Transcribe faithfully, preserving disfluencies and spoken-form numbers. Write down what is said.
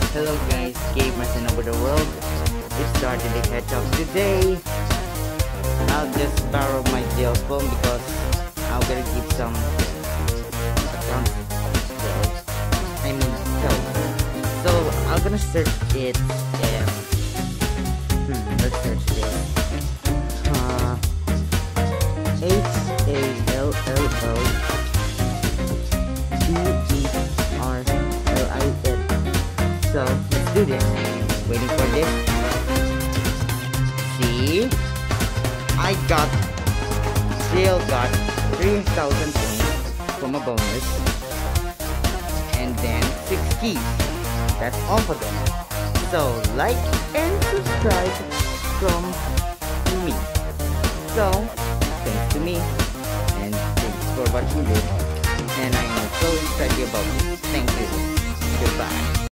Hello guys, gamers and over the world. We started the catch up today. I'll just borrow my jail phone because I'm gonna give some accounts. I mean, so, so I'm gonna search it and hmm, let's search this. Uh, H A L L O B E R L I N. So let's do this. Waiting for this. See, I got still got three thousand points from a bonus, and then six keys. That's all for them. So like and subscribe from me. So thanks to me, and thanks for watching this. And I am so excited about this. Thank you. Goodbye.